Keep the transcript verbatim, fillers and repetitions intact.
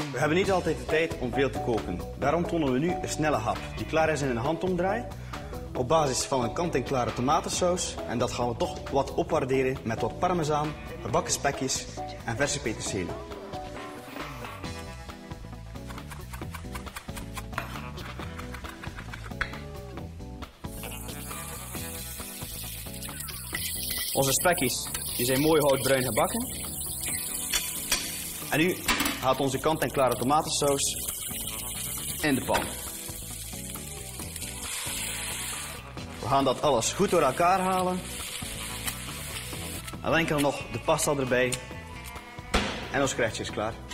We hebben niet altijd de tijd om veel te koken. Daarom tonen we nu een snelle hap die klaar is in een handomdraai. Op basis van een kant-en-klare tomatensaus. En dat gaan we toch wat opwaarderen met wat parmezaan, gebakken spekjes en verse peterselie. Onze spekjes die zijn mooi houtbruin gebakken. En nu gaat onze kant-en-klare tomatensaus in de pan. We gaan dat alles goed door elkaar halen. En dan enkel nog de pasta erbij. En ons gerechtje is klaar.